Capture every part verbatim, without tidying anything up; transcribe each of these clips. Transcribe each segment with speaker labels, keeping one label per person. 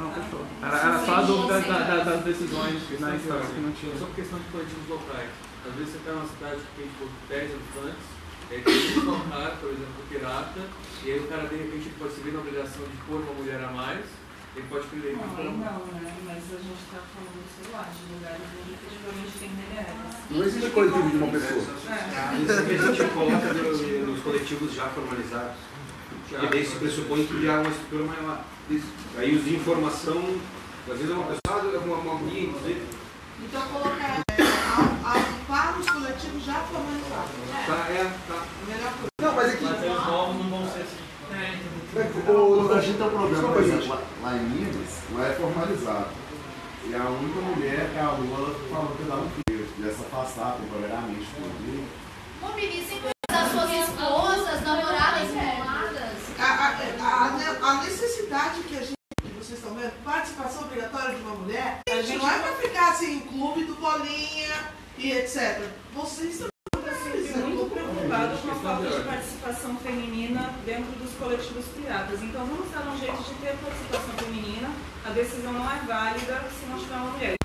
Speaker 1: Não, fechou. Era, era só a dúvida da, da, das decisões finais que não tinha.
Speaker 2: Só por questão de coletivos locais. Às vezes você está numa cidade que tem tipo dez habitantes, e aí tem um cara, por exemplo, pirata, e aí o cara de repente pode se ver na obrigação de pôr uma mulher a mais, ele pode perder.
Speaker 3: Não, aí não, né? Mas a gente está falando, sei lá, de lugares onde efetivamente tem mulheres.
Speaker 4: Não existe coletivo de uma pessoa.
Speaker 5: É. Isso que a gente coloca nos, nos coletivos já formalizados. E daí se pressupõe que há uma estrutura maior. Aí os de informação, às vezes é uma pessoa, é uma, uma guia, inclusive.
Speaker 6: Então colocar é, para os coletivos já formalizados.
Speaker 5: Tá, é, tá.
Speaker 6: Melhor coisa.
Speaker 4: Não, mas é que...
Speaker 2: Mas os novos não vão ser assim.
Speaker 4: O, a gente tem um problema, por exemplo, lá, lá em Minas, lá é formalizado. E a única mulher que a Lula falou que dava um filho, ia se afastar temporariamente do
Speaker 7: Mobilizem as suas esposas, namoradas, namoradas.
Speaker 6: A, a, a, a necessidade que a gente, que vocês estão vendo, participação obrigatória de uma mulher, a gente não é para ficar assim em clube do bolinha e etcétera. Vocês estão
Speaker 3: muito preocupados com a falta de participação feminina dentro dos coletivos piratas. Então vamos dar um jeito de ter participação feminina. A decisão não é válida se não tiver uma mulher.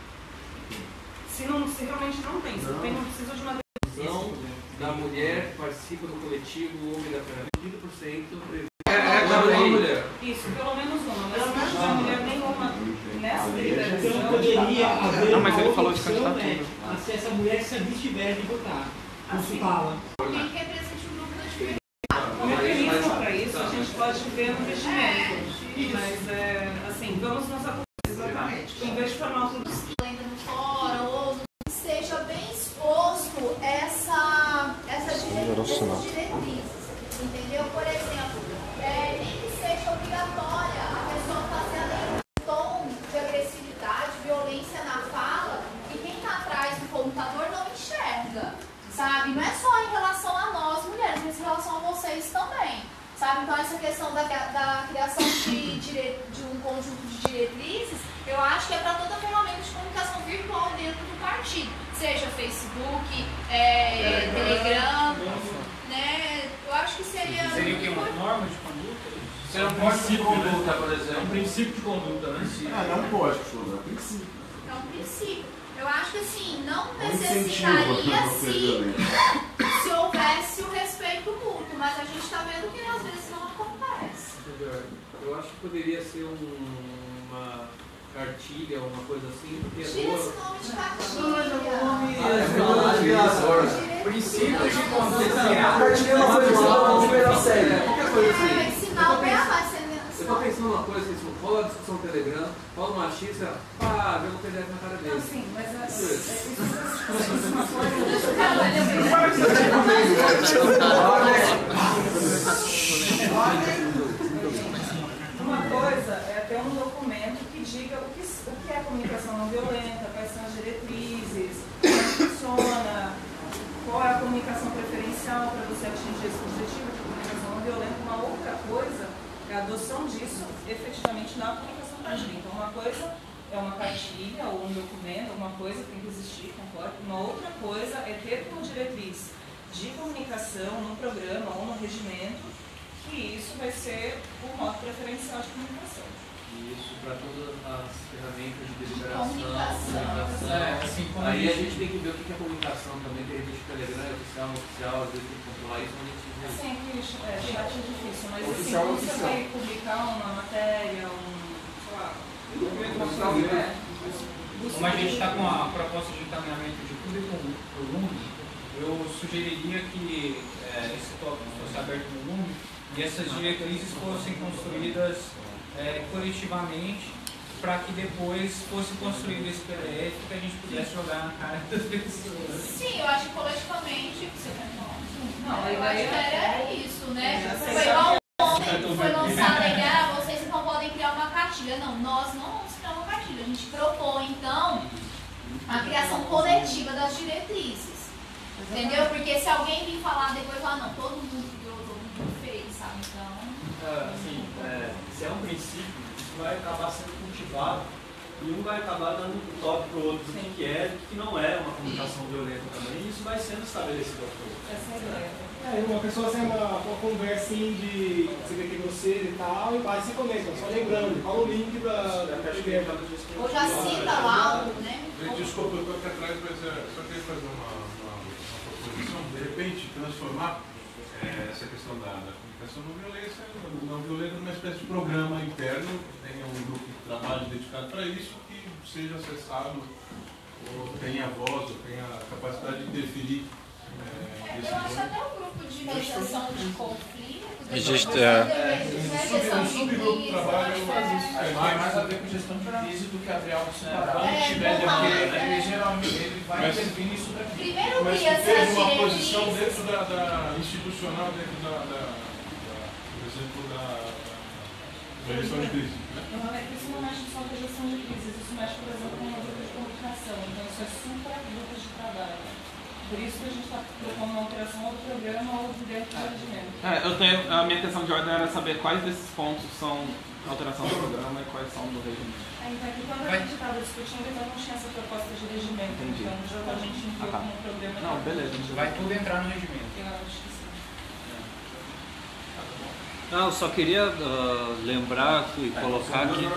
Speaker 3: Se, não, se realmente não tem, se não, tem, não precisa de uma
Speaker 2: decisão da mulher que participa do coletivo obrigatoriamente, vinte por cento
Speaker 1: É, é, uma mulher.
Speaker 3: Isso, pelo menos uma, mas se não tiver mulher nenhuma nessa liderança.
Speaker 8: Então poderia haver
Speaker 1: não, mas ele falou de
Speaker 8: opção,
Speaker 1: candidatura.
Speaker 8: né, se essa mulher se abstiver de votar, consultá-la.
Speaker 7: Alguém que represente o grupo da diferença.
Speaker 3: O mecanismo para isso a gente pode ver no regimento. Mas, é, assim, vamos nos acompanhar. Exatamente. Em vez de formar um
Speaker 7: ainda no fórum ou seja bem exposto essa, essa diretrizes, entendeu? Por exemplo, é, nem que seja obrigatória a pessoa fazer além do tom de agressividade, violência na fala, e quem está atrás do computador não enxerga, sabe? Não é só em relação a nós mulheres, mas em relação a vocês também, sabe? Então essa questão da, da criação de, dire, de um conjunto de diretrizes, eu acho que é para toda ferramenta de comunicação virtual dentro do partido, seja Facebook, é, Telegram, né? Eu acho que seria...
Speaker 9: Seria o que? Uma norma de conduta?
Speaker 2: Seria um princípio de conduta, por exemplo.
Speaker 9: É um princípio de conduta, né?
Speaker 4: Ah, não pode, professor, é um princípio.
Speaker 7: É um princípio. Eu acho que assim, não
Speaker 4: É um
Speaker 7: necessitaria
Speaker 4: incentivo,
Speaker 7: se, se houvesse o respeito mútuo, mas a gente está vendo que às vezes não acontece.
Speaker 2: Eu acho que poderia ser um, uma cartilha, uma coisa assim, porque é
Speaker 7: Tira
Speaker 2: boa.
Speaker 7: esse nome de cartilha.
Speaker 9: Princípio de conduta.
Speaker 4: Cartilha é uma coisa que você não pode pegar sério.
Speaker 2: Qualquer coisa assim.
Speaker 7: É, ensinar o beabá.
Speaker 2: Eu tô pensando numa coisa assim, rola a discussão no Telegram, rola um machista, pá, vê um P D F na cara dele.
Speaker 3: Não, sim, mas é,
Speaker 2: Isso.
Speaker 3: uma coisa é ter um documento que diga o que, o que é comunicação não violenta, quais são as diretrizes, como funciona, qual é a comunicação preferencial para você atingir esse objetivo de comunicação não violenta. Uma outra coisa é a adoção disso efetivamente na comunicação pública. Então, uma coisa é uma cartilha ou um documento, alguma coisa tem que existir, concordo. Uma outra coisa é ter como diretriz de comunicação no programa ou no regimento que isso vai ser o modo preferencial de comunicação.
Speaker 2: E isso para todas as ferramentas de deliberação,
Speaker 7: Comunicação.
Speaker 2: comunicação.
Speaker 9: É, assim, como
Speaker 2: Aí
Speaker 9: a
Speaker 2: a
Speaker 9: gente-
Speaker 2: gente tem que ver o que é comunicação também, tem gente que Telegram é oficial, não oficial, às vezes tem que controlar isso, mas a gente vê.
Speaker 3: Assim, aqui, é, chat é difícil, mas assim,
Speaker 4: Oficial,
Speaker 3: quando você
Speaker 4: oficial.
Speaker 3: vai publicar uma matéria, um, sei lá, um documento oficial,
Speaker 9: Como
Speaker 3: é,
Speaker 9: a gente está com a proposta de encaminhamento de tudo para o Lume, eu sugeriria que é, esse tópico fosse aberto no Lume e essas diretrizes fossem construídas é, coletivamente para que depois fosse construído esse P D F que a gente pudesse jogar na cara das pessoas.
Speaker 7: Sim, eu acho que coletivamente você
Speaker 3: não, a
Speaker 7: eu acho
Speaker 3: ideia
Speaker 7: que era isso, né?
Speaker 3: É,
Speaker 7: Foi igual ontem que foi lançada a ideia, ah, vocês então podem criar uma cartilha. Não, nós não vamos criar uma cartilha. A gente propõe, então, a criação coletiva das diretrizes. Entendeu? Porque se alguém vir falar depois, falar, não, todo mundo criou, todo mundo fez, sabe? Então...
Speaker 10: É, assim, é, se é um princípio, isso vai acabar sendo cultivado e um vai acabar dando um toque para o outro do que é e que não é uma comunicação violenta também, e isso vai sendo estabelecido a pouco.
Speaker 3: essa é a ideia.
Speaker 8: É, uma pessoa tem uma, uma conversa assim de você vê que você e tal, e vai se conecta. Só lembrando, fala o link da, da
Speaker 7: Ou já cita lá, né?
Speaker 11: Desculpa, eu estou aqui atrás, mas é, só queria fazer uma, uma, uma proposição. De repente, transformar é, essa questão da, da comunicação não violência, não violenta, numa espécie de programa interno, tenha um grupo de trabalho dedicado para isso, que seja acessado, ou tenha voz, ou tenha capacidade de interferir. É,
Speaker 7: Eu acho até um grupo de mediação de conflitos.
Speaker 12: Existe,
Speaker 7: é.
Speaker 11: Um subgrupo de trabalho faz isso.
Speaker 1: Vai mais a ver com gestão de crise do que abrir algo separado.
Speaker 7: É,
Speaker 1: tiver,
Speaker 7: então,
Speaker 1: porque ele geralmente ele vai
Speaker 11: Mas-
Speaker 1: intervir nisso daqui.
Speaker 7: Primeiro
Speaker 11: Mas
Speaker 7: cria
Speaker 11: que teve
Speaker 7: essas
Speaker 11: uma posição
Speaker 7: diretrizes.
Speaker 11: dentro da, da institucional, dentro da, da, da- por exemplo, da, da gestão de crise. Né?
Speaker 3: Não, é que isso não mexe só com a gestão de crises, isso mexe, por exemplo, com uma grupo de comunicação. Então, isso é supra-grupos de trabalho. Por isso que a gente está propondo uma alteração ou do programa ou do dentro do regimento.
Speaker 1: É, eu tenho, a minha questão de ordem era saber quais desses pontos são alteração do programa e quais são do regimento.
Speaker 3: É, então, que quando a gente estava discutindo, então não tinha essa proposta de regimento.
Speaker 1: Entendi.
Speaker 3: Então, já a gente enviou
Speaker 1: Ah, tá.
Speaker 3: como problema.
Speaker 1: Não, beleza.
Speaker 9: Vai tudo entrar no regimento.
Speaker 3: Eu acho que sim.
Speaker 12: Não, eu só queria uh, lembrar e colocar que...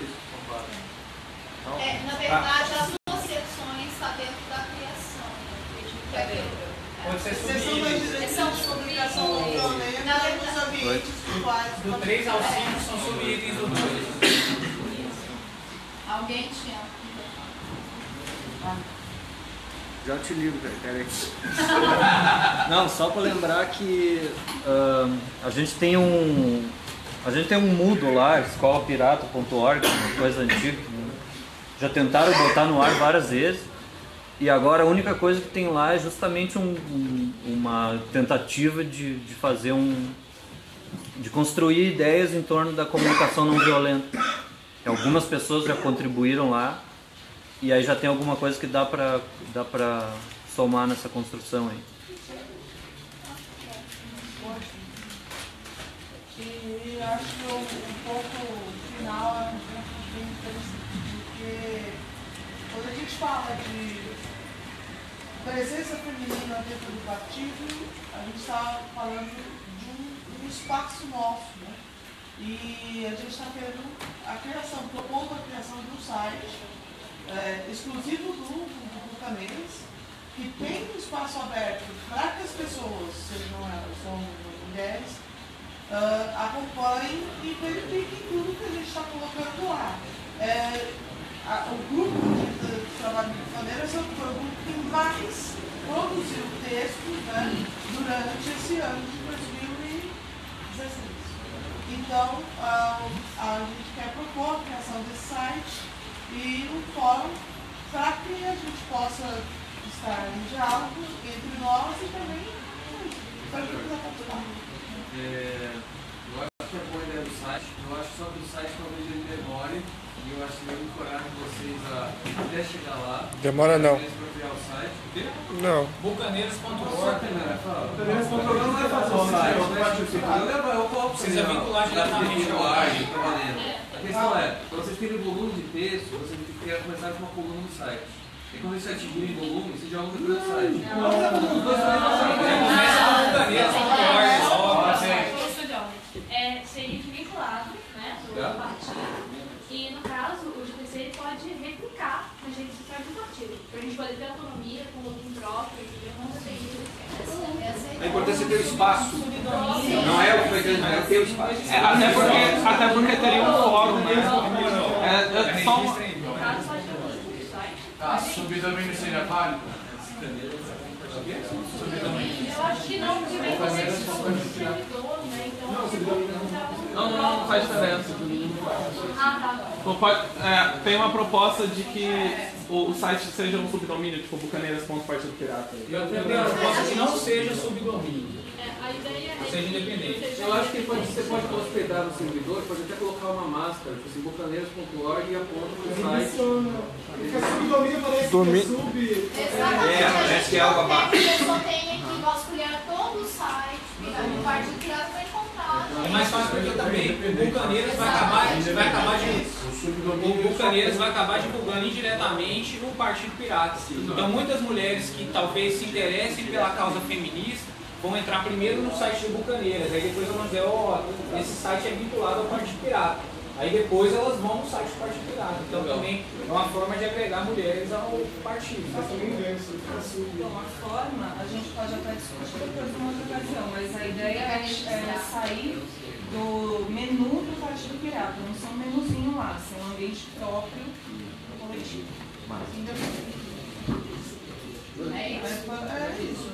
Speaker 7: É, na verdade, as duas secções estão dentro da criação.
Speaker 9: Pode ser
Speaker 6: Sessão
Speaker 9: subido.
Speaker 6: das diretrizes de comunicação não violenta nos ambientes virtuais.
Speaker 9: Do três ao cinco são subitens do dois.
Speaker 7: Alguém tinha.
Speaker 12: Já te ligo, velho, peraí. Não, só para lembrar que uh, a gente tem um a gente tem um Moodle lá, escola pirata ponto org, uma coisa antiga. Já tentaram botar no ar várias vezes e agora a única coisa que tem lá é justamente um, um, uma tentativa de, de fazer um de construir ideias em torno da comunicação não violenta. Algumas pessoas já contribuíram lá. E aí já tem alguma coisa que dá pra, dá pra somar nessa construção aí.
Speaker 6: E acho que o um pouco final é um ponto bem interessante, porque quando a gente fala de presença feminina dentro do partido, a gente está falando de um, um espaço nosso, né? E a gente está querendo a criação, propondo a criação de um site É, exclusivo do, do Bucaneiras, que tem um espaço aberto para que as pessoas, sejam elas homens ou mulheres, uh, acompanhem e verifiquem tudo que a gente está colocando lá. É, a, o grupo de, de trabalho do Bucaneiras foi o grupo que mais produziu textos, né, durante esse ano de dois mil e dezesseis. Então, uh, a gente quer propor a criação desse site e um fórum para que a gente possa estar em diálogo entre nós e também para quem quiser participar.
Speaker 2: É, eu acho que é boa ideia do site, eu acho só que o site talvez ele demore e eu acho que eu encorajo vocês a até chegar lá.
Speaker 12: Demora não.
Speaker 2: Para criar o site. O quê?
Speaker 12: Não.
Speaker 9: Bucaneiras ponto
Speaker 2: Só
Speaker 9: org.
Speaker 2: terminar, fala.
Speaker 1: Bucaneiras ponto org não vai fazer o site,
Speaker 2: Eu levo, eu coloco
Speaker 9: Precisa vincular diretamente ao
Speaker 2: ar, tá valendo. A questão é, para vocês terem volume de texto, vocês têm que começar com uma coluna no site. E quando esse site vira em volume, você joga no primeiro site. Não, os dois também
Speaker 9: Começa com bucaneiras ponto org.
Speaker 13: É, seria vinculado, né, do
Speaker 2: Tá.
Speaker 13: partido. E, no caso, o G P C ele pode replicar nas redes sociais do partido. Para a gente poder ter autonomia com o login próprio, entendeu? Não depende.
Speaker 5: A importância é ter o espaço. Não é o que vai ter, é ter o espaço.
Speaker 1: É, até, porque, até porque teria um fórum, né? É, é só uma...
Speaker 11: Tá, subdomínio seria válido?
Speaker 13: Eu acho que não, porque vai ter um servidor, né? Então,
Speaker 1: Não, não, não faz diferença.
Speaker 13: ah, tá.
Speaker 1: Então, pode, é, tem uma proposta de que o, o site seja um subdomínio, tipo bucaneiras ponto partido pirata.
Speaker 9: Eu tenho uma proposta que não seja subdomínio.
Speaker 13: É, a ideia é
Speaker 9: Seja independente.
Speaker 2: Eu acho que pode, você pode hospedar no servidor, pode até colocar uma máscara, tipo assim, bucaneiras ponto org e aponta para o site.
Speaker 14: Porque subdomínio parece
Speaker 12: Domi-
Speaker 14: que é sub...
Speaker 7: Exatamente.
Speaker 5: É, parece que é algo abaixo.
Speaker 7: A pessoa tem aqui, igual escolher todo o site, no partido criado para encontrar.
Speaker 9: É mais fácil porque também o Bucaneiras vai acabar, vai acabar de. O Bucaneiras vai acabar divulgando indiretamente no Partido Pirata. Então muitas mulheres que talvez se interessem pela causa feminista vão entrar primeiro no site do Bucaneiras, aí depois vão dizer, ó, oh, esse site é vinculado ao Partido Pirata. Aí depois elas vão no site do Partido Pirata. Então também é uma forma de agregar mulheres ao partido.
Speaker 3: Então, a forma a gente pode até discutir depois numa outra ocasião, mas a ideia é, é sair do menu do Partido Pirata. Não são um menuzinho lá, são um ambiente próprio do coletivo.
Speaker 6: É isso.
Speaker 3: É isso.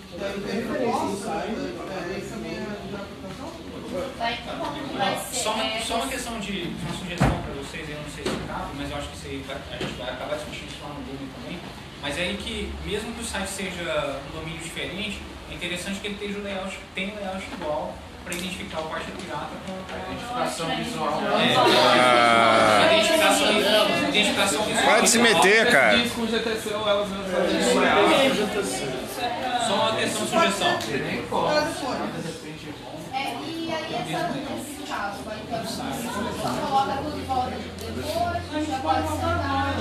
Speaker 9: Só uma, só uma questão de uma sugestão para vocês, eu não sei se cabe, mas eu acho que isso vai, a gente vai acabar discutindo isso lá no Google também. Mas é aí que, mesmo que o site seja um domínio diferente, é interessante que ele tenha um layout, tenha um layout igual para identificar o Partido Pirata com a identificação visual.
Speaker 15: Ah.
Speaker 9: É, identificação, identificação visual.
Speaker 15: Pode se meter, cara.
Speaker 1: Com o G T C ou elas mesmas fazem.
Speaker 9: Só uma questão de sugestão.
Speaker 7: É, e aí essa, nesse caso, vai ter a coloca tudo de volta depois, já pode sentar,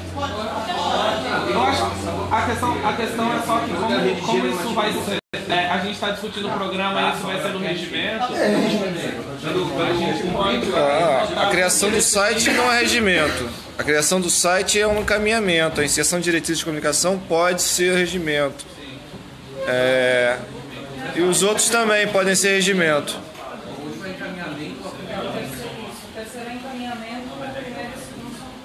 Speaker 1: Eu acho a questão, a questão é só que como, como isso vai ser. É, a gente está discutindo o programa e isso vai ser no regimento. A gente pode.
Speaker 15: Ah, a criação do site não é regimento. A criação do site é um encaminhamento. A inserção de diretrizes de comunicação pode ser regimento. É, e os outros também podem ser regimento.
Speaker 3: O terceiro encaminhamento, o primeiro e o segundo são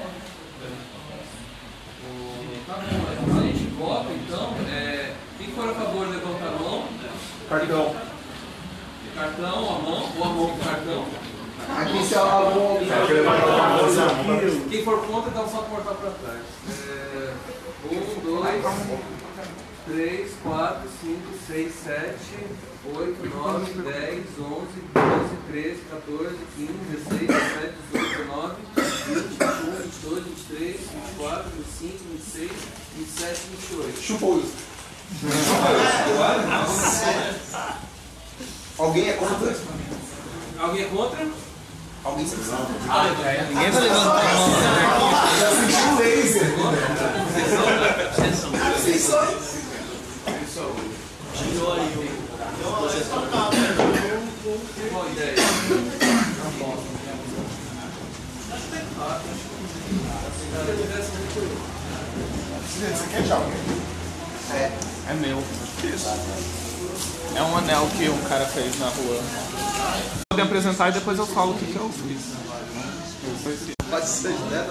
Speaker 2: A gente vota, então, é, quem for a favor, levanta a mão.
Speaker 14: Cartão.
Speaker 2: Cartão, a mão, ou a mão com cartão.
Speaker 14: Aqui se ela algo.
Speaker 2: Quem for contra, dá um salto mortal para trás. É, um, dois, três, quatro, cinco, seis, sete, oito, nove, dez, onze, doze, treze, quatorze, quinze, dezesseis, dezessete, dezoito, dezenove, vinte, vinte e um, vinte e dois, vinte e três, vinte e quatro, vinte e cinco, vinte e seis, vinte e sete, vinte e oito.
Speaker 14: Chupou isso. Alguém é contra?
Speaker 2: Alguém é contra?
Speaker 14: Alguém se precisa.
Speaker 12: Ninguém vai levantar a mão.
Speaker 14: Já senti um laser. Vocês só.
Speaker 2: Tirou aí o. Boa ideia.
Speaker 14: Você quer tchau?
Speaker 1: É. É meu. É um anel que um cara fez na rua. Pode apresentar e depois eu falo o que, que eu fiz.
Speaker 14: Pode ser, né?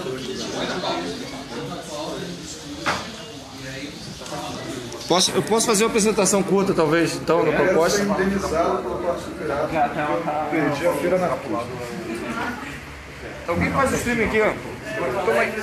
Speaker 15: Posso, eu posso fazer uma apresentação curta, talvez, então, na proposta?
Speaker 14: Eu sou indenizado pelo Partido Pirata. Perdi a feira na pula.
Speaker 15: Alguém faz o streaming aqui, ó. Toma aí.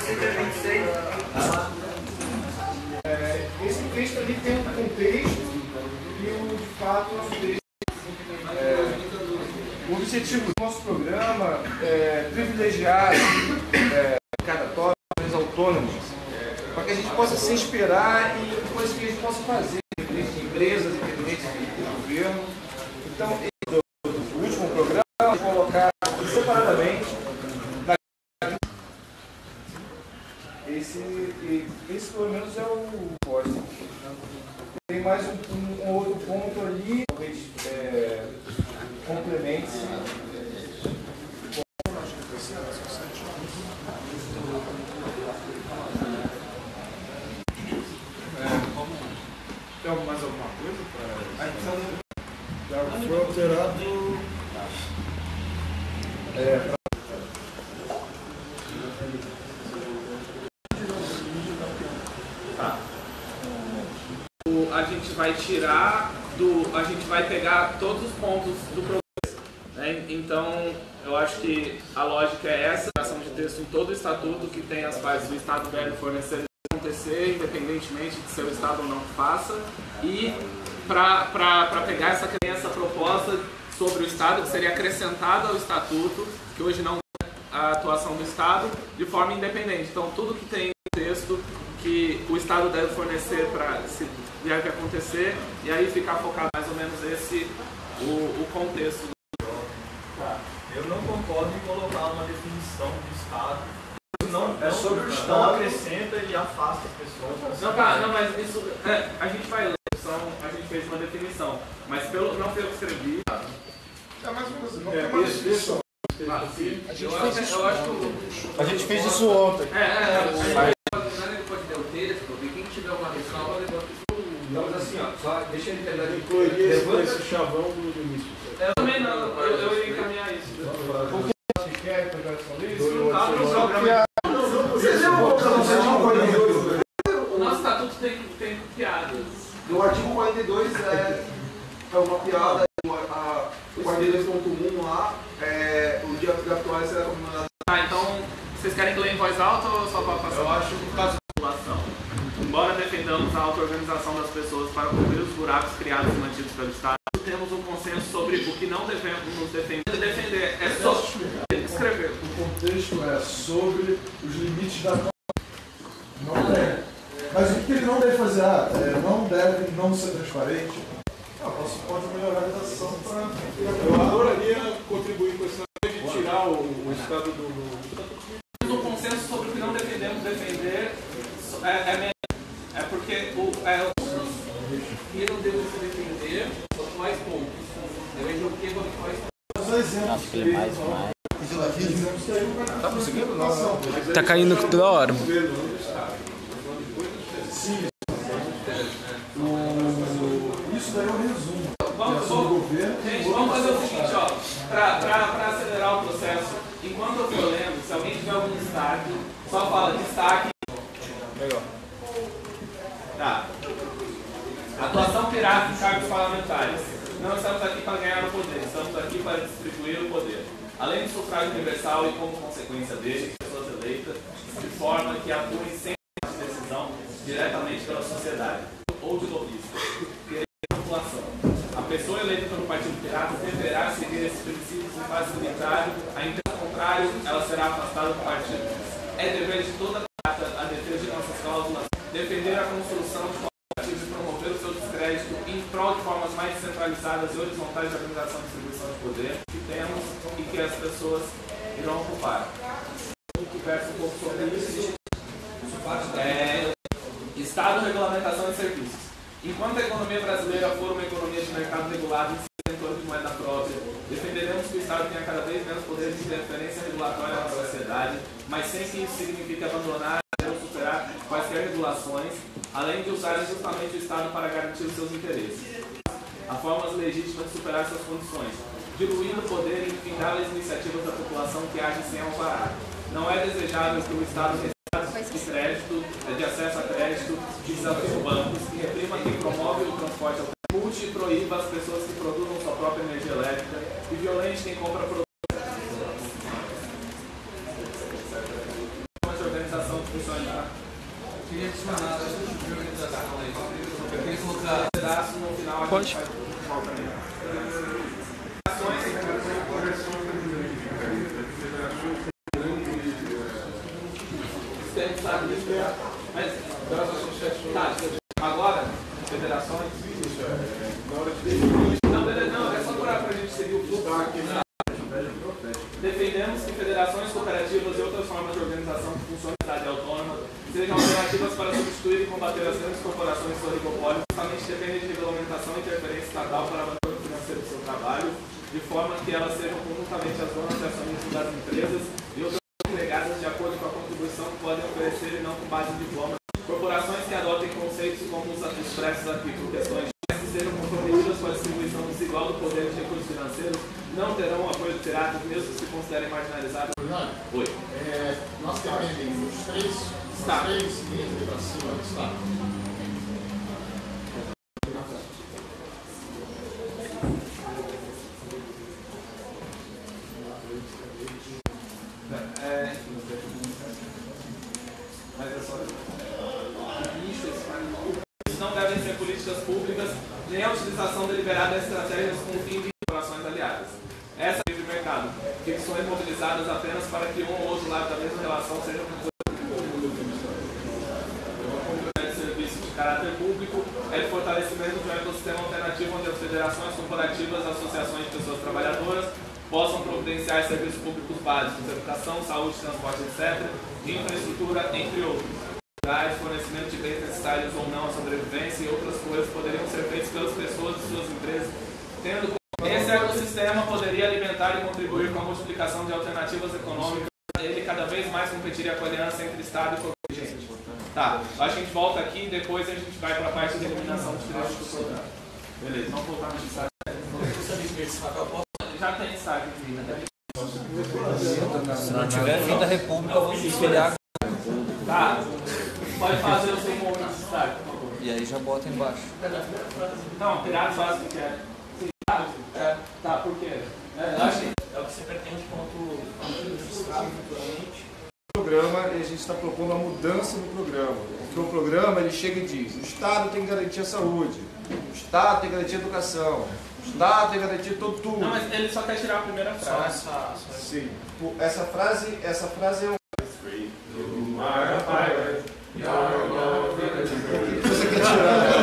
Speaker 14: É, esse texto ali tem um contexto e, o, de fato, é um texto. É, o objetivo do nosso programa é privilegiar é, cada tópico autônomos, é, para que a gente possa se inspirar em coisas que a gente possa fazer, independente de empresas, independente do governo. Então, esse do, do último programa, eu vou colocar separadamente. Esse, esse pelo menos é o código. Tem mais um, um, um outro ponto ali, talvez é, complemente-se.
Speaker 11: Tem mais alguma coisa para.
Speaker 14: Já foi alterado. É,
Speaker 1: Tá. O, a gente vai tirar do. A gente vai pegar todos os pontos do progresso. Né? Então, eu acho que a lógica é essa, a ação de texto em todo o estatuto que tem as partes do Estado deve fornecer acontecer, independentemente de ser o Estado ou não que faça. E para pegar essa, essa proposta sobre o Estado, que seria acrescentada ao estatuto, que hoje não é a atuação do Estado, de forma independente. Então, tudo que tem no texto que o Estado deve fornecer para se deve acontecer, e aí ficar focado mais ou menos esse o, o contexto.
Speaker 10: Eu não concordo em colocar uma definição de Estado. Não,
Speaker 14: é sobre o
Speaker 10: não
Speaker 14: Estado.
Speaker 10: acrescenta e afasta as pessoas.
Speaker 1: Não, tá, não, mas isso é, a gente vai ler, a gente fez uma definição, mas pelo, não foi eu que escrevi.
Speaker 14: É mais ou menos, não
Speaker 11: É,
Speaker 14: tem uma
Speaker 11: esse-
Speaker 14: definição.
Speaker 1: Ah,
Speaker 14: A gente fiz isso ontem.
Speaker 1: É, é,
Speaker 2: Aí pode ter o texto, e quem tiver uma ressalva, levanta isso.
Speaker 5: Então, mas assim, ó, só deixa ele terminar de
Speaker 14: Incluiria esse chavão do início.
Speaker 1: Eu também não, eu, eu ia encaminhar isso.
Speaker 14: Você quer pegar essa lista?
Speaker 4: Vocês lembram o quarenta e dois?
Speaker 1: O nosso estatuto tem, tem piadas.
Speaker 4: No artigo quarenta e dois é, é uma piada, a, o quarenta e dois ponto um lá, é, o dia da atual será comemorado.
Speaker 1: Ah, então vocês querem que leia em voz alta ou só para passar?
Speaker 11: Eu acho que no caso
Speaker 1: da população. Embora defendamos a auto-organização das pessoas para cobrir os buracos criados e mantidos pelo Estado, temos um consenso sobre o que não devemos nos defender. Defender é só escrever.
Speaker 14: O contexto é sobre os limites da não deve. Mas o que ele não deve fazer? Ah, é, não deve não ser transparente. Ah, você pode melhorar a redação para.
Speaker 11: eu adoraria contribuir com essa ideia de tirar o, o estado do.
Speaker 1: Temos um consenso sobre o que não defendemos defender. É, é, é porque o. É, o
Speaker 2: que não devo se defender, quanto mais pontos. Eu vejo o que quanto mais pontos.
Speaker 14: Acho que ele é mais mais. Tá conseguindo? Não.
Speaker 1: Tá caindo toda hora.
Speaker 14: Sim. O... Isso daí é um resumo. Vamos, vamos,
Speaker 1: gente, vamos fazer o seguinte, ó. Para acelerar o processo, enquanto eu for lendo, se alguém tiver algum destaque, só fala destaque. Legal. Tá. Atuação pirata em cargos parlamentares. Não estamos aqui para ganhar o poder, estamos aqui para distribuir o poder. Além do sufrágio universal e como consequência dele, pessoas eleitas, de forma que atuem sem decisão diretamente pela sociedade ou de lobista, que é a população. A pessoa eleita pelo Partido Pirata deverá seguir esses princípios e facilitar, ainda ao contrário, ela será afastada do partido. É dever de toda pirata a defesa de nossas cláusulas, defender a construção de cooperativas e promover o seu descrédito em prol de formas mais centralizadas e horizontais de organização e distribuição de poder que temos e que as pessoas irão ocupar. Que versa um pouco sobre isso. É, Estado, regulamentação e serviços. Enquanto a economia brasileira for uma economia de mercado regulado e em torno de moeda própria, defenderemos que o Estado tenha cada vez menos poder de interferência regulatória na sociedade, mas sem que isso signifique abandonar ou superar quaisquer regulações, além de usar justamente o Estado para garantir os seus interesses. Há formas legítimas de superar suas condições, diluindo o poder em infindáveis iniciativas da população que age sem amparar. Não é desejável que o Estado de crédito, de acesso a crédito, que desafie os bancos, que reprima quem promove o transporte alternativo, multe e proíba as pessoas que produzam sua própria energia elétrica e violente quem compra produtos. Uma organização que funciona.
Speaker 2: Eu queria adicionar essa tipo de organização aí. Eu queria colocar
Speaker 1: um pedaço no final.
Speaker 2: Pode.
Speaker 1: Mas, tá, agora, federações, não, não, é só para a gente seguir o fluxo aqui, né? Defendemos que federações, cooperativas e outras formas de organização que funcionam em cidade autônoma sejam alternativas para substituir e combater as grandes corporações e oligopólios, justamente dependem de regulamentação e interferência estatal para o abandono financeiro do seu trabalho, de forma que elas sejam conjuntamente as donas e acionistas das empresas e outras empregadas de acordo com a contribuição que podem oferecer e não com base em diplomas. Corporações que adotem conceitos como os expressos aqui por questões que sejam comprometidas com a distribuição desigual do poder de recursos financeiros não terão o apoio do pirata, mesmo que se considerem marginalizados. Oi.
Speaker 16: É, nós defendemos os três, os
Speaker 1: tá.
Speaker 16: três níveis para cima do Estado.
Speaker 1: É, mas é só não devem ser políticas públicas nem a utilização deliberada de estratégias com o fim de corporações aliadas. Essa é de mercado, ficções mobilizadas apenas para que um ou outro lado da mesma relação seja de serviço de caráter público, é de fortalecimento de um ecossistema alternativo onde as federações corporativas, associações de pessoas trabalhadoras possam providenciar serviços públicos básicos, educação, saúde, transporte, etcétera, infraestrutura, entre outros. Fornecimento de bens necessários ou não à sobrevivência e outras coisas poderiam ser feitas pelas pessoas e suas empresas, tendo esse ecossistema poderia alimentar e contribuir com a multiplicação de alternativas econômicas ele cada vez mais competiria com a aliança entre Estado e contingente. Tá, acho que a gente volta aqui e depois a gente vai para a parte de eliminação dos direitos do programa. Beleza, vamos voltar no destaque. Já tem destaque aqui, né?
Speaker 12: Se não tiver fim da República, eu vou me espelhar.
Speaker 1: Tá, pode fazer o seu momento de destaque, por favor.
Speaker 12: E aí já bota embaixo.
Speaker 1: Não, Piratas faz o que quer. É, tá, por quê? É, eu acho que
Speaker 10: é o que você pretende quanto Estado futuramente.
Speaker 14: O programa, e a gente está propondo uma mudança no programa. Porque o programa ele chega e diz: o Estado tem que garantir a saúde, o Estado tem que garantir a educação, o Estado tem que garantir todo tudo.
Speaker 1: Não, mas ele só quer tirar a primeira frase.
Speaker 14: Só essa, só sim. Essa frase, essa frase é um. Você quer tirar?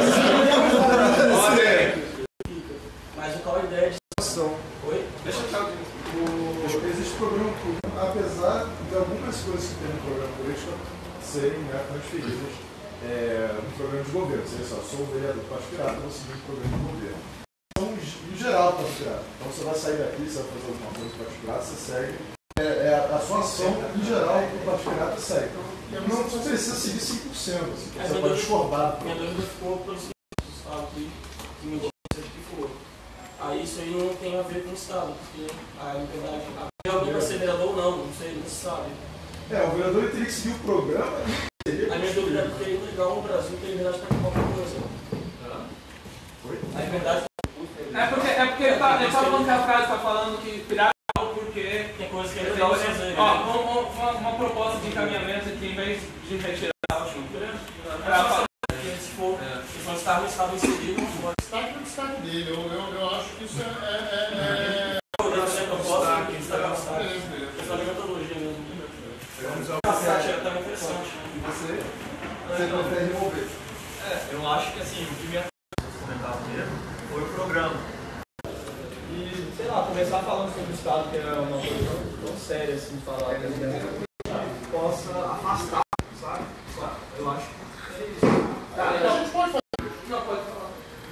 Speaker 10: Mas qual a ideia de
Speaker 14: ação?
Speaker 10: Oi?
Speaker 1: Deixa eu falar.
Speaker 17: Existe programa político, apesar de algumas coisas que tem no programa político serem, né, transferidas é, no programa de governo. Seja só, sou o vereador do Partido Pirata, vou seguir o programa de governo. Então, em geral, do Partido Pirata. Então, você vai sair daqui, você vai fazer alguma coisa do Partido Pirata, você segue. É, é, a sua ação, em geral, do Partido Pirata segue. Não precisa seguir cinco por cento. Assim, você pode discordar.
Speaker 10: Minha dúvida ficou pelo seguinte: o Estado que me disse que for. Aí isso aí não tem a ver com o Estado, porque a liberdade de alguém vai ser vereador ou não, não sei, não se sabe.
Speaker 17: É, o vereador ele teria que seguir o programa e teria.
Speaker 10: A minha dúvida é porque é ilegal no Brasil ter liberdade para qualquer coisa.
Speaker 17: Foi?
Speaker 10: A liberdade.
Speaker 1: É porque, é porque ele tá, ele tá falando que a frase está falando que pirata é porque.
Speaker 10: Tem coisa que é legal de fazer.
Speaker 1: Ó, uma, uma, uma proposta de encaminhamento aqui, em vez de retirar o
Speaker 10: se for, se for estar no Estado inserido, não pode.
Speaker 16: Destaque no destaque dele, eu, eu, eu acho que isso é. é, é...
Speaker 10: Destaque, destaque, destaque. Essa metodologia mesmo. Destaque é também interessante.
Speaker 17: E você? Você prefere remover?
Speaker 10: É, eu acho que assim, o que me comentava mesmo foi o programa. E, sei lá, começar falando sobre o Estado, que é uma coisa tão séria assim, falar que a gente possa afastar, sabe? Eu acho que é isso.
Speaker 16: Tá, então a gente pode fazer.
Speaker 1: Não, pode falar.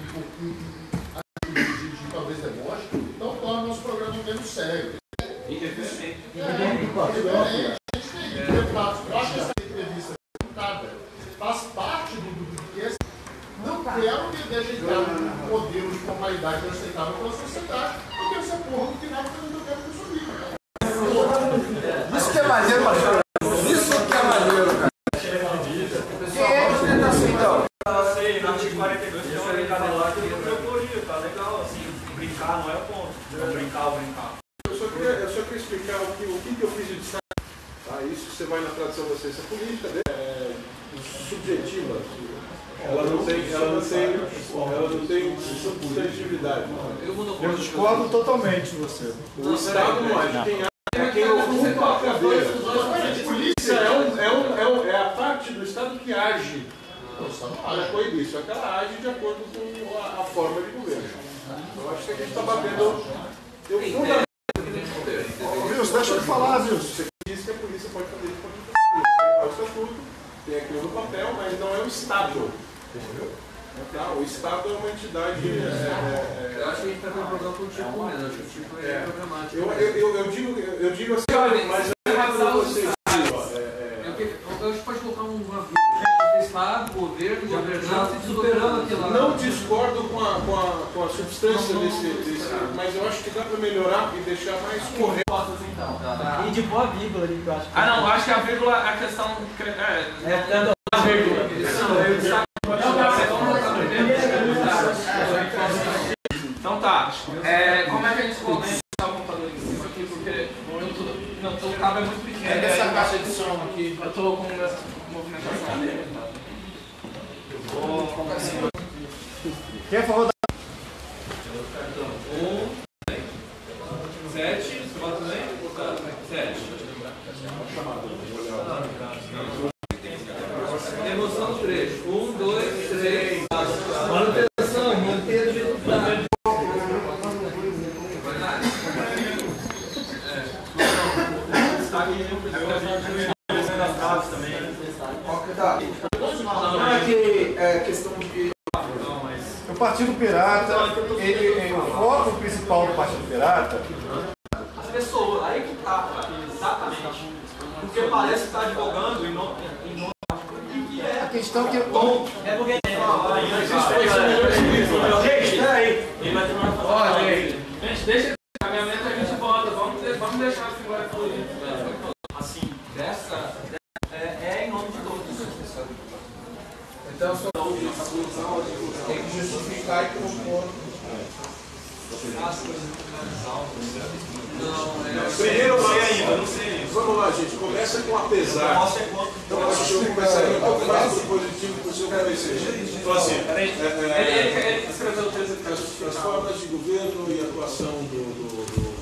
Speaker 16: De talvez deboche, então torna o nosso programa menos sério.
Speaker 1: Irreverente.
Speaker 16: É, a gente tem deputados. Eu acho que essa entrevista faz parte do do Não quero que deixe entrar um modelo de formalidade aceitável pela sociedade, porque você é porra do final que eu quero que eu sou
Speaker 14: Isso que é maneiro, pastor. Isso que é maneiro, cara. Quem é que tenta assim, então?
Speaker 10: Eu sei, no artigo quarenta e dois tem uma brincada lá que eu teoria, tá legal, assim, brincar não é o ponto. Não brincar ou brincar.
Speaker 11: Eu só queria, eu só queria explicar o que, o que eu fiz de destaque. Tá? Isso que você vai na tradição da ciência política, né? É subjetiva. Ela não tem, ela não tem, ela não tem subjetividade.
Speaker 17: Eu discordo totalmente de você.
Speaker 11: O Estado não age. Quem age é quem ocupa a cadeira. Isso é, um, é, um, é, um, é a parte do Estado que age. Para coibir isso, é que ela age de acordo com a, a forma de governo. Eu acho que a gente está batendo. Eu fundamento.
Speaker 17: Wilson, deixa eu falar, Wilson.
Speaker 11: Você diz que a polícia pode fazer isso para o estatuto, tem aquilo no papel, mas não é o Estado. Entendeu? Tá? O Estado é uma entidade. É, é,
Speaker 2: eu acho que a gente está com um problema com o tipo mesmo, acho que o tipo é, é programático.
Speaker 11: Eu, eu, eu, eu, digo, eu digo assim, mas eu digo vocês.
Speaker 2: Eu acho que pode colocar uma Estado, governo, governança e superando aquilo lá.
Speaker 11: Não discordo com a, com a, com a substância desse, desse, mas eu acho que dá para melhorar e deixar mais correto.
Speaker 1: Então.
Speaker 10: E de boa vírgula ali que eu acho.
Speaker 1: Ah, não, acho que a vírgula, a questão. É,
Speaker 10: é tanto a vírgula.
Speaker 1: Então tá. É, como é que a gente pode deixar o computador em cima aqui? Porque eu tô, não, o cabo é muito pequeno.
Speaker 16: É dessa caixa de som aqui.
Speaker 1: Eu tô com essa movimentação dele.
Speaker 14: Quem é a favor da.
Speaker 1: Um, sete, você bota também? Sete.
Speaker 2: Emoção do trecho. Um, dois, três.
Speaker 12: Manutenção, manter do jeito
Speaker 14: Não é que é questão de. O Partido Pirata, ele, ele, o foco principal do Partido Pirata.
Speaker 10: As pessoas, aí que tá, exatamente.
Speaker 16: questão que eu...
Speaker 8: É porque...
Speaker 1: Gente, peraí. Ele vai terminar de fazer. Olha, gente, deixa esse caminhamento, a gente volta. Vamos, vamos deixar a figura fluir.
Speaker 10: Assim, dessa... É, é em nome de todos.
Speaker 14: Então, só tem que justificar e propor.
Speaker 10: As coisas mais altas. Não, é...
Speaker 11: Primeiro, não sei ainda, não sei ainda. Vamos lá, gente. Começa com apesar. Então, eu acho que eu começaria com o lado positivo para o seu parecer. Então, assim,
Speaker 1: Peraí, ele escreveu o texto aqui.
Speaker 11: as, as formas de governo e atuação do, do, do,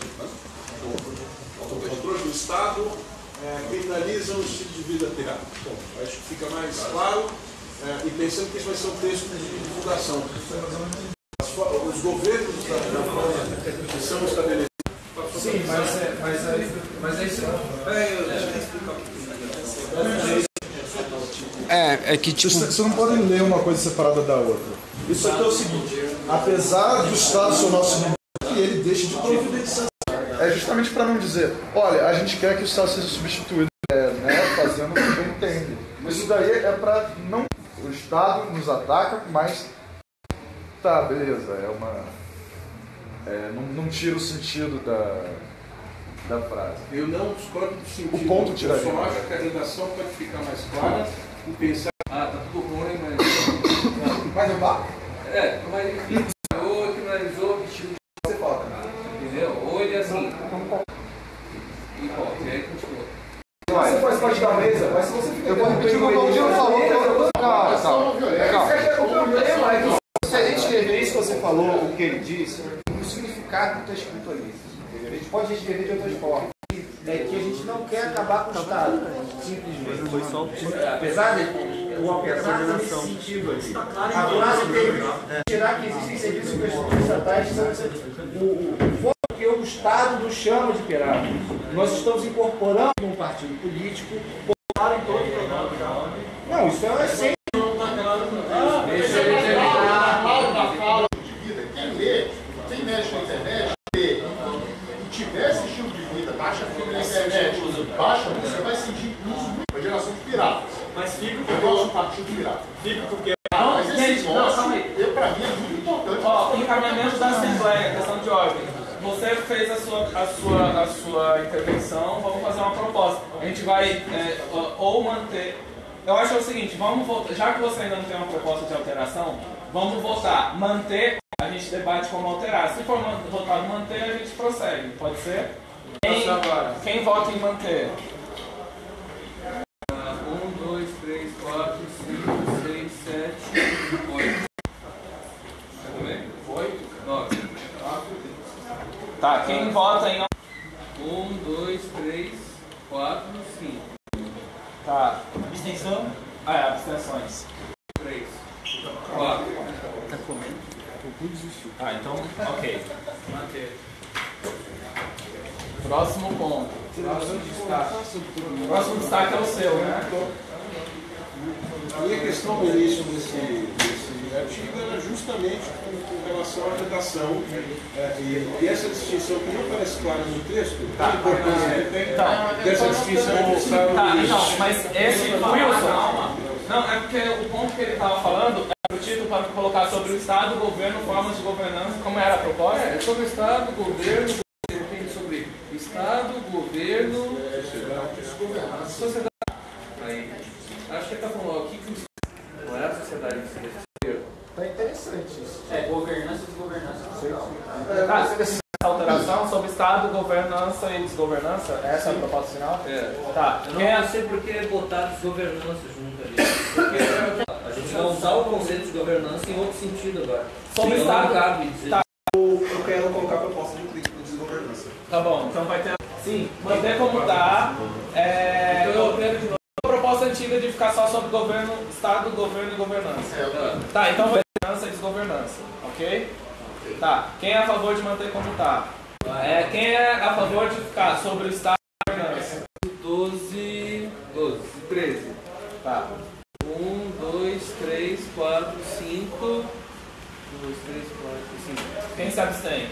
Speaker 11: do, do controle do Estado é, criminalizam o estilo de vida terráqueo. Bom, acho que fica mais claro, é, e pensando que isso vai ser um texto de divulgação. Os governos da, da forma que são estabelecidos.
Speaker 14: Sim, mas é, mas é, mas é isso.
Speaker 15: É, é que tipo...
Speaker 17: Vocês não podem ler uma coisa separada da outra. Isso aqui é o seguinte, apesar do Estado ser o nosso inimigo, ele deixa de providenciar. É justamente para não dizer, olha, a gente quer que o Estado seja substituído, é, né, fazendo o que ele entende. Isso daí é para não... O Estado nos ataca, mas... Tá, beleza, é uma... É, não, não tira o sentido da, da frase.
Speaker 11: Eu não discordo do sentido.
Speaker 17: O ponto tiraria.
Speaker 11: Eu só acho que a redação pode ficar mais clara e pensar...
Speaker 2: Ah, tá tudo ruim, mas...
Speaker 14: Mas não dá?
Speaker 2: É, mas... Ou criminalizou o estilo de... Você fala, entendeu? Ou ele é assim... E volta, e aí continua.
Speaker 14: Você faz parte da mesa, mas se você fica...
Speaker 17: Eu vou repetir o que o Valdir falou. Calma, calma.
Speaker 14: O problema é que...
Speaker 18: Se a gente escrever isso que você falou, o que ele disse, o significado que está escrito ali. A gente pode escrever de outras formas. É que a gente não quer acabar com o Estado, simplesmente. Apesar de o apesar nesse sentido ali. A frase tem que tirar que existem serviços estatais que são o, o, o que o Estado nos chama de pirata. Nós estamos incorporando um partido político, para em todo o programa. Não, isso é uma essência.
Speaker 16: Quem lê, quem mexe na internet, lê e tiver esse estilo de vida, baixa filme na internet, baixa, você vai sentir uma geração de piratas.
Speaker 10: Mas fica
Speaker 16: Eu
Speaker 10: porque...
Speaker 16: gosto do partido pirata.
Speaker 10: Fica porque...
Speaker 16: Ah, mas esse
Speaker 1: gente, não, calma aí.
Speaker 16: negócio, eu, pra mim, é muito importante.
Speaker 1: Ó, encaminhamento da Assembleia, questão de ordem. Você fez a sua, a sua, a sua intervenção, vamos fazer uma proposta. A gente vai é, ou manter... Eu acho o seguinte, vamos votar, já que você ainda não tem uma proposta de alteração, vamos votar, manter, a gente debate como alterar. Se for votado manter, a gente prossegue, pode ser? Quem, quem vota em manter?
Speaker 2: Um, dois, três, quatro, cinco, seis, sete, oito. Tudo bem? Oito? Nove.
Speaker 1: Tá, quem vota em...
Speaker 2: Um, dois, três, quatro, cinco.
Speaker 1: Tá. Abstenção? Ah, é, abstenções.
Speaker 2: Três. Quatro.
Speaker 1: Tá comendo? Ah, então, ok. Manter. Próximo ponto. Próximo destaque. Próximo destaque é o seu, né?
Speaker 11: A minha questão no início desse, desse artigo era justamente com, com relação à redação, é, e, e essa distinção que não parece clara no texto,
Speaker 1: tá,
Speaker 11: a importância que tem
Speaker 1: então,
Speaker 11: dessa distinção é
Speaker 1: tá, então, mas esse Wilson, não, é porque o ponto que ele estava falando é o título para colocar sobre o Estado, governo, formas de governança, como era a proposta?
Speaker 2: É, sobre o Estado, governo, depende sobre Estado, governo, sociedade. Aí, acho que ele está falando aqui que não é a sociedade em si.
Speaker 18: Tá interessante isso.
Speaker 9: É, governança e desgovernança.
Speaker 1: Ah, essa alteração sobre Estado, governança e desgovernança? Essa é a proposta final?
Speaker 2: É.
Speaker 1: Tá.
Speaker 12: Eu não é... sei por que botar desgovernança junto ali. Porque a gente vai usar o conceito de governança em outro sentido agora.
Speaker 1: Sobre
Speaker 12: Sim,
Speaker 1: Estado.
Speaker 12: Cabe dizer.
Speaker 1: Tá.
Speaker 17: Eu, eu quero colocar a proposta de desgovernança.
Speaker 1: Tá bom, então vai ter. Sim, manter como tá. É.
Speaker 2: Então eu quero de novo.
Speaker 1: A proposta antiga de ficar só sobre governo, Estado, governo e governança.
Speaker 16: É,
Speaker 1: tá, então vai ter governança e desgovernança, ok? Tá, quem é a favor de manter como tá? É, quem é a favor de ficar sobre o Estado e governança?
Speaker 2: doze, doze, treze.
Speaker 1: Tá.
Speaker 2: um, dois, três, quatro, cinco. um, dois, três, quatro, cinco.
Speaker 1: Quem se abstém?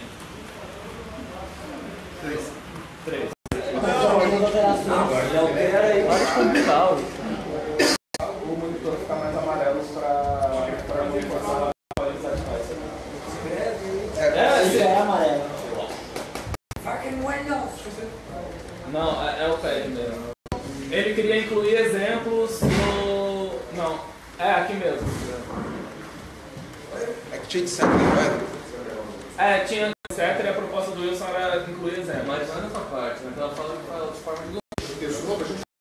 Speaker 16: três.
Speaker 1: três.
Speaker 18: Ele altera aí.
Speaker 1: Pode computar.
Speaker 17: O monitor fica
Speaker 1: Esse
Speaker 8: é amarelo.
Speaker 1: Não, é, é o Fed mesmo. Ele queria incluir exemplos no... Não, é aqui mesmo.
Speaker 15: É que tinha de ser, não é?
Speaker 1: É, tinha